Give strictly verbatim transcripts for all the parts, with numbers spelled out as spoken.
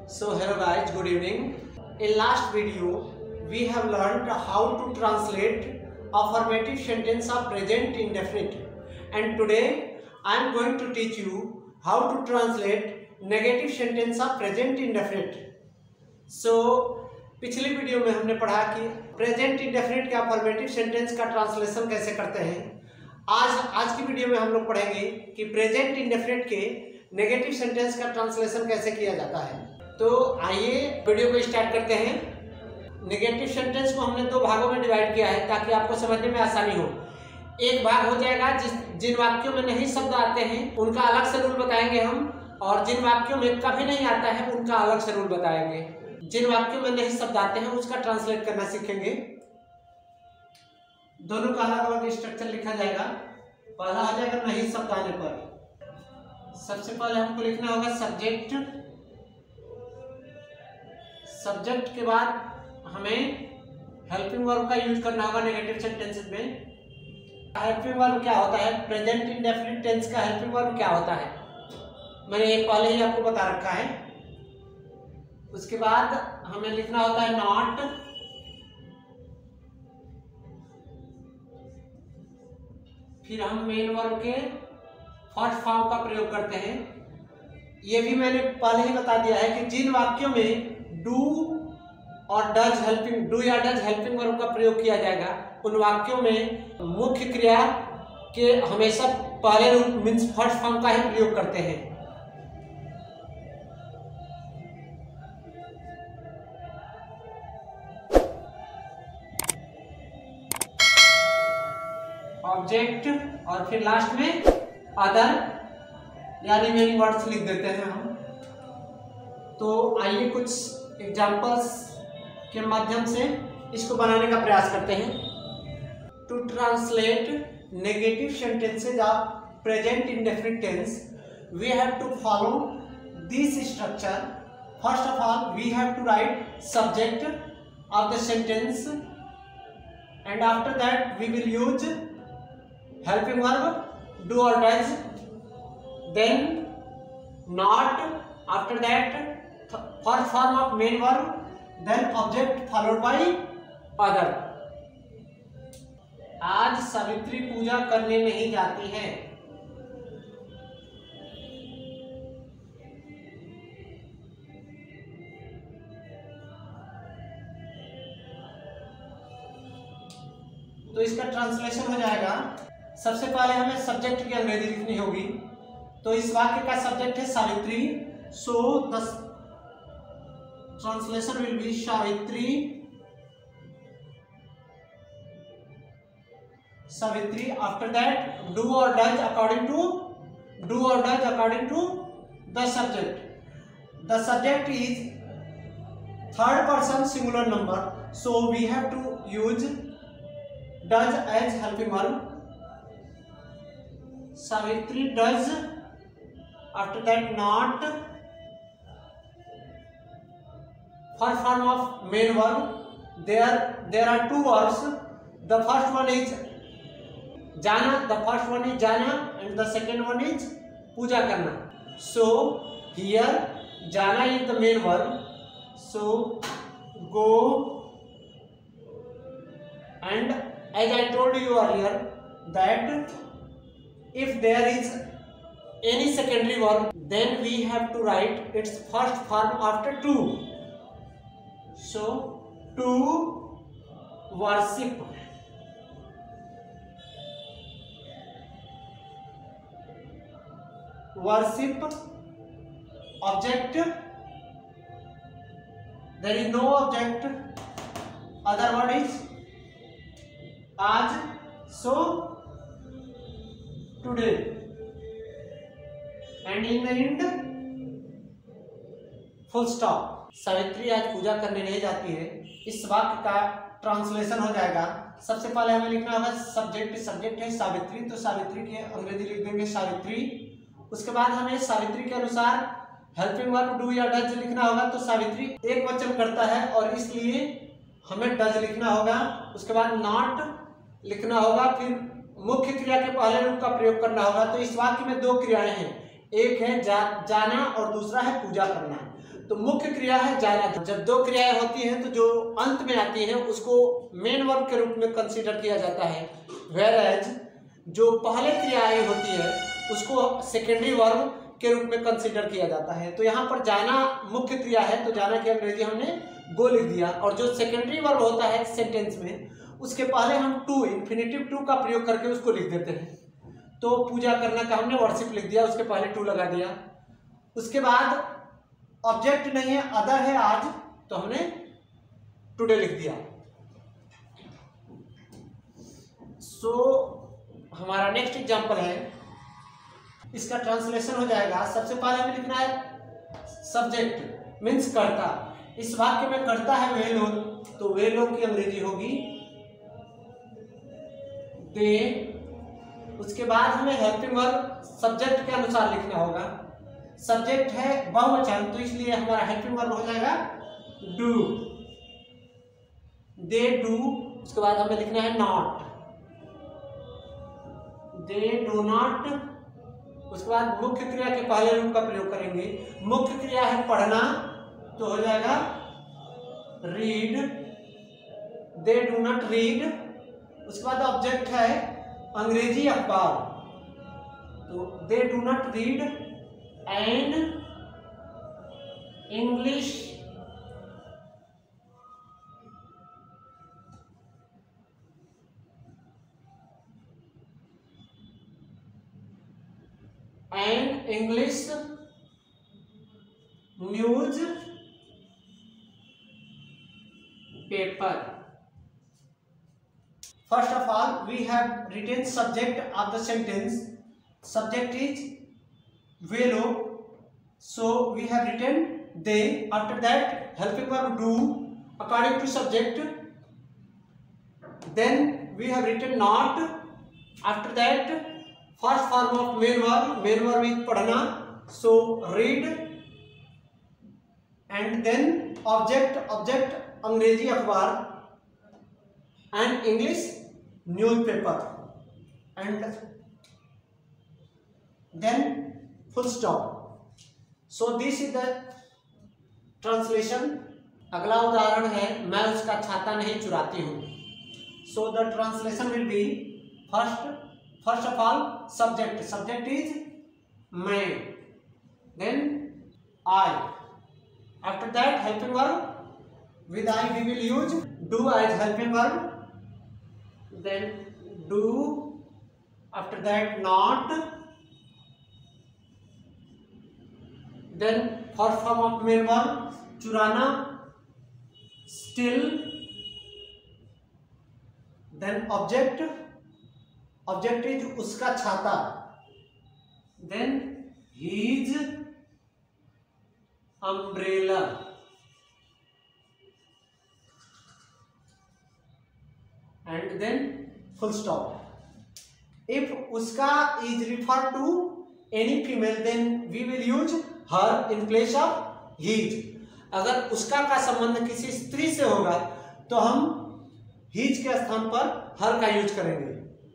So hello guys, good evening. In last video, we have learned how to translate affirmative sentence of present indefinite, and today I am going to teach you how to translate negative sentence of present indefinite. So पिछली video में हमने पढ़ा कि present indefinite के affirmative sentence का translation कैसे करते हैं। आज आज की वीडियो में हम लोग पढ़ेंगे कि प्रेजेंट इंडेफिनिट के नेगेटिव सेंटेंस का ट्रांसलेशन कैसे किया जाता है। तो आइए वीडियो को स्टार्ट करते हैं। नेगेटिव सेंटेंस को हमने दो भागों में डिवाइड किया है ताकि आपको समझने में आसानी हो। एक भाग हो जाएगा जिस जिन वाक्यों में नहीं शब्द आते हैं उनका अलग से रूल बताएंगे हम, और जिन वाक्यों में कभी नहीं आता है उनका अलग से रूल बताएंगे। जिन वाक्यों में नहीं शब्द आते हैं उसका ट्रांसलेट करना सीखेंगे। दोनों का अलग अलग स्ट्रक्चर लिखा जाएगा। पहला आ जाएगा नहीं शब्द आने पर। सबसे पहले हमको लिखना होगा सब्जेक्ट। सब्जेक्ट के बाद हमें हेल्पिंग वर्ब का यूज करना होगा नेगेटिव सेंटेंसेस में। हेल्पिंग वर्ब क्या होता है, प्रेजेंट इंडेफिनिट टेंस का हेल्पिंग वर्ब क्या होता है, मैंने ये पहले ही आपको बता रखा है। उसके बाद हमें लिखना होता है नॉट, फिर हम मेन वर्ब के फर्स्ट फॉर्म का प्रयोग करते हैं। ये भी मैंने पहले ही बता दिया है कि जिन वाक्यों में डू और डज हेल्पिंग डू या डज हेल्पिंग वर्ब का प्रयोग किया जाएगा उन वाक्यों में मुख्य क्रिया के हमेशा पहले रूप मीन्स फर्स्ट फॉर्म का ही प्रयोग करते हैं। ऑब्जेक्ट और फिर लास्ट में अदर या रिमेनिंग वर्ड्स लिख देते हैं हम। तो आइए कुछ एग्जांपल्स के माध्यम से इसको बनाने का प्रयास करते हैं। To translate negative sentences of present indefinite tense we have to follow this structure. First of all we have to write subject of the sentence and after that we will use helping verb do or does, then not, after that first form of main verb, then object followed by other। आज सावित्री पूजा करने नहीं जाती है। तो इसका translation हो जाएगा। सबसे पहले हमें सब्जेक्ट की अंग्रेजी लिखनी होगी। तो इस वाक्य का सब्जेक्ट है Savitri. So the translation will be Savitri Savitri after that do और डज अकॉर्डिंग टू डू और does according to the subject. The subject is third person singular number, so we have to use does as helping verb. Savitri does, after that not, first form of main verb. There there are two verbs. The first one is jana, the first one is jana and the second one is puja karna. So here jana is the main verb, so go, and as I told you earlier that if there is any secondary verb then we have to write its first form after to. So to worship, worship object, there is no object, other word is आज, so today, and in the end full stop। Savitri आज पूजा करने नहीं जाती है। इस वाक्य का ट्रांसलेशन हो जाएगा। सबसे पहले हमें लिखना होगा सब्जेक्ट। सब्जेक्ट है सावित्री, तो सावित्री की अंग्रेजी लिख देंगे सावित्री। उसके बाद हमें सावित्री के अनुसार हेल्पिंग वर्ब डू या डज लिखना होगा। तो सावित्री एक वचन करता है और इसलिए हमें डज लिखना होगा। उसके बाद नॉट लिखना होगा, फिर मुख्य क्रिया के पहले रूप का प्रयोग करना होगा। तो इस वाक्य में दो क्रियाएं हैं, एक है जा, जाना और दूसरा है पूजा करना। तो मुख्य क्रिया है जाना। जब दो क्रियाएं होती हैं तो जो अंत में आती हैं उसको मेन वर्ब के रूप में कंसीडर किया जाता है, वेयर एज जो पहले क्रियाएं होती है उसको सेकेंडरी वर्ब के रूप में कंसीडर किया जाता है। तो यहाँ पर जाना मुख्य क्रिया है तो जाना की अंग्रेजी हमने गो लिख दिया, और जो सेकेंडरी वर्ब होता है सेंटेंस में उसके पहले हम टू इन्फिनेटिव टू का प्रयोग करके उसको लिख देते हैं। तो पूजा करना का हमने वर्शिप लिख दिया, उसके पहले टू लगा दिया। उसके बाद ऑब्जेक्ट नहीं है, अदर है आज, तो हमने टुडे लिख दिया। सो so, हमारा नेक्स्ट एग्जांपल है, इसका ट्रांसलेशन हो जाएगा। सबसे पहले हमें लिखना है सब्जेक्ट मीन्स कर्ता। इस वाक्य में कर्ता है वे लोग, तो वे लोग की अंग्रेजी होगी दे। उसके बाद हमें हेल्पिंग वर्ब सब्जेक्ट के अनुसार लिखना होगा। सब्जेक्ट है बहुवचन तो इसलिए हमारा हेल्पिंग वर्ब हो जाएगा डू, दे डू। उसके बाद हमें लिखना है नॉट, दे डू नॉट। उसके बाद मुख्य क्रिया के पहले रूप का प्रयोग करेंगे। मुख्य क्रिया है पढ़ना तो हो जाएगा read, they do not read. उसके बाद ऑब्जेक्ट है अंग्रेजी अखबार, तो they do not read and English and English newspaper. First of all, we have written subject of the sentence. Subject is we लोग, so we have written they. After that, helping verb do according to subject. Then we have written not. After that, first form of main verb. Main verb is पढ़ना, so read. And then object object अंग्रेजी अखबार and English newspaper, and then full stop. So this is the translation. अगला उदाहरण है मैं उसका छाता नहीं चुराती हूँ। So the translation will be first first of all subject. Subject is मैं, then I. After that helping verb with I we will use do as helping verb, then do. After that not, then first form of main verb चुराना still, then object object is उसका छाता, then his umbrella, and then full stop. If उसका is refer to any female then we will use her in place of his. अगर उसका का संबंध किसी स्त्री से होगा तो हम his के स्थान पर her का यूज करेंगे।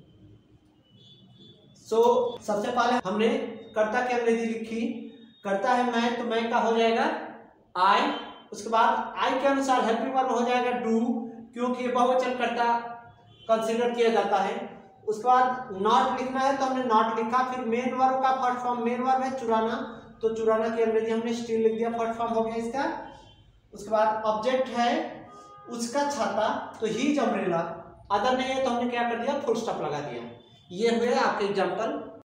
सो so, सबसे पहले हमने कर्ता की अंग्रेजी लिखी। कर्ता है मैं तो मैं का हो जाएगा I। उसके बाद I के अनुसार हेल्पिंग वर्ब हो जाएगा do, क्योंकि बहुवचन कर्ता कंसीडर किया जाता है। उसके बाद नॉट लिखना है तो हमने नॉट लिखा। फिर मेन वर्ब का फर्स्ट फॉर्म मेन वर्ब है चुराना, तो चुराना की अंग्रेजी हमने स्टील लिख दिया, फर्स्ट फॉर्म हो गया इसका। उसके बाद ऑब्जेक्ट है उसका छाता तो हीज अम्ब्रेला, अदर नहीं है तो हमने क्या कर दिया फुल स्टॉप लगा दिया। ये हुए आपके एग्जांपल।